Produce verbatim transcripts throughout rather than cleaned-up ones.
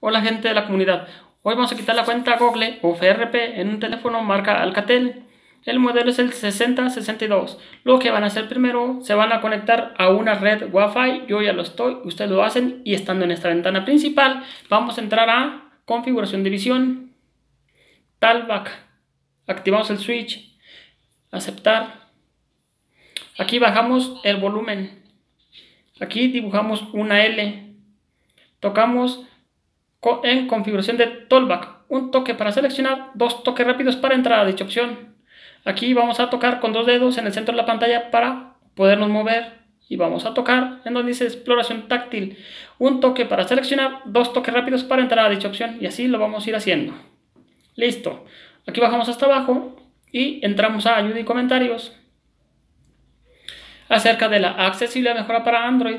Hola gente de la comunidad, hoy vamos a quitar la cuenta Google o F R P en un teléfono marca Alcatel. El modelo es el sesenta sesenta y dos. Lo que van a hacer primero, se van a conectar a una red Wi-Fi. Yo ya lo estoy, ustedes lo hacen y estando en esta ventana principal vamos a entrar a configuración de visión, Talkback, activamos el switch, aceptar. Aquí bajamos el volumen, aquí dibujamos una L, tocamos en configuración de Talkback, un toque para seleccionar, dos toques rápidos para entrar a dicha opción. Aquí vamos a tocar con dos dedos en el centro de la pantalla para podernos mover y vamos a tocar en donde dice exploración táctil, un toque para seleccionar, dos toques rápidos para entrar a dicha opción y así lo vamos a ir haciendo. Listo, aquí bajamos hasta abajo y entramos a ayuda y comentarios acerca de la accesibilidad mejora para Android.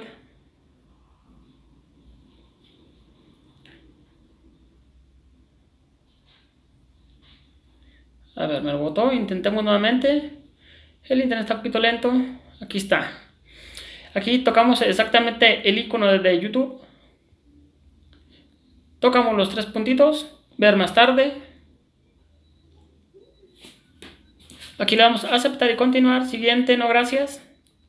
A ver, me lo botó, intentemos nuevamente. El internet está un poquito lento. Aquí está. Aquí tocamos exactamente el icono de YouTube. Tocamos los tres puntitos. Ver más tarde. Aquí le damos a aceptar y continuar. Siguiente, no gracias.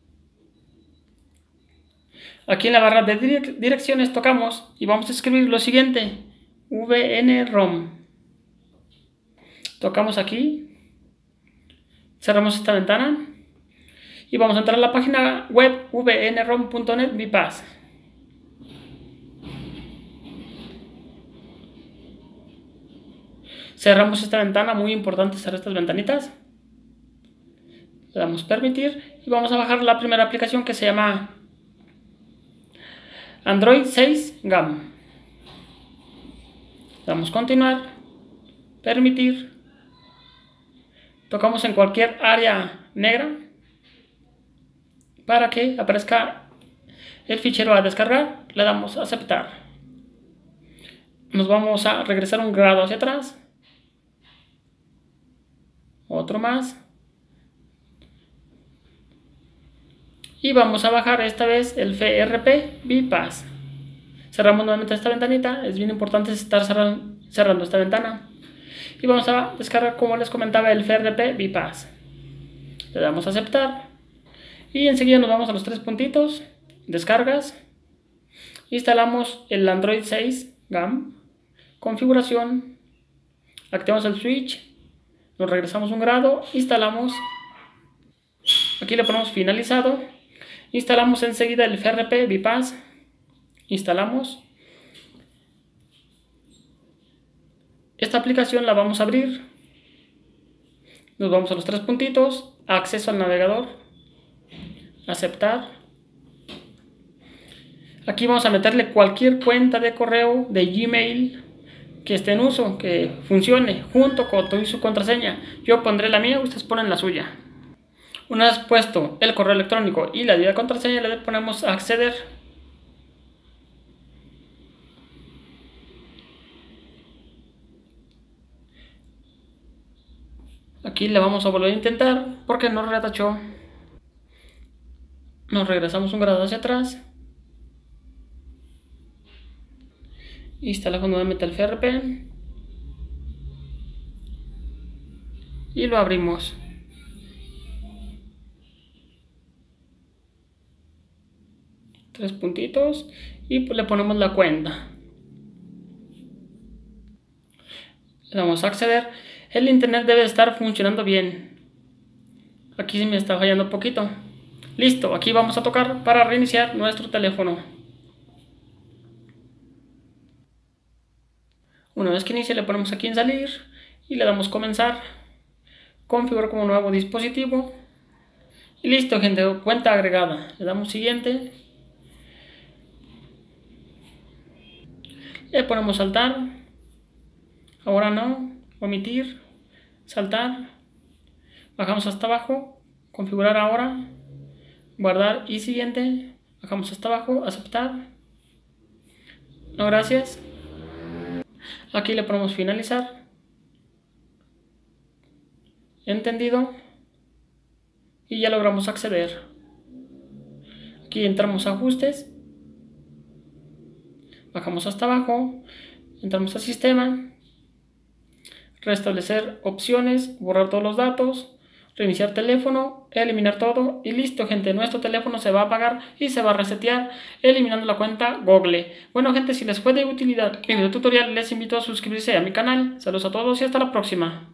Aquí en la barra de direcciones tocamos y vamos a escribir lo siguiente. V N ROM. Tocamos aquí, cerramos esta ventana y vamos a entrar a la página web v n rom punto net bypass. Cerramos esta ventana, muy importante cerrar estas ventanitas. Le damos permitir y vamos a bajar la primera aplicación que se llama Android seis GAM. Le damos continuar, permitir. Tocamos en cualquier área negra para que aparezca el fichero a descargar. Le damos a aceptar. Nos vamos a regresar un grado hacia atrás. Otro más. Y vamos a bajar esta vez el F R P bypass. Cerramos nuevamente esta ventanita. Es bien importante estar cerrando, cerrando esta ventana. Y vamos a descargar, como les comentaba, el F R P bypass. Le damos a aceptar. Y enseguida nos vamos a los tres puntitos. Descargas. Instalamos el Android seis GAM. Configuración. Activamos el switch. Nos regresamos un grado. Instalamos. Aquí le ponemos finalizado. Instalamos enseguida el F R P bypass. Instalamos. Esta aplicación la vamos a abrir. Nos vamos a los tres puntitos. Acceso al navegador. Aceptar. Aquí vamos a meterle cualquier cuenta de correo de Gmail que esté en uso, que funcione, junto con su contraseña. Yo pondré la mía, ustedes ponen la suya. Una vez puesto el correo electrónico y la de contraseña, le ponemos a acceder. Aquí le vamos a volver a intentar porque nos retachó. Nos regresamos un grado hacia atrás. Instalamos nuevamente el F R P. Y lo abrimos. Tres puntitos. Y pues le ponemos la cuenta. Le damos a acceder. El internet debe estar funcionando bien. Aquí sí me está fallando un poquito. Listo, aquí vamos a tocar para reiniciar nuestro teléfono. Una vez que inicie le ponemos aquí en salir y le damos comenzar. Configurar como nuevo dispositivo. Y listo, gente, cuenta agregada. Le damos siguiente. Le ponemos saltar. Ahora no. Omitir, saltar, bajamos hasta abajo, configurar ahora, guardar y siguiente, bajamos hasta abajo, aceptar, no gracias. Aquí le ponemos finalizar, entendido y ya logramos acceder. Aquí entramos a ajustes, bajamos hasta abajo, Entramos al sistema, restablecer opciones, borrar todos los datos, reiniciar teléfono, eliminar todo y listo, gente. Nuestro teléfono se va a apagar y se va a resetear eliminando la cuenta Google. Bueno, gente, si les fue de utilidad mi video tutorial, les invito a suscribirse a mi canal. Saludos a todos y hasta la próxima.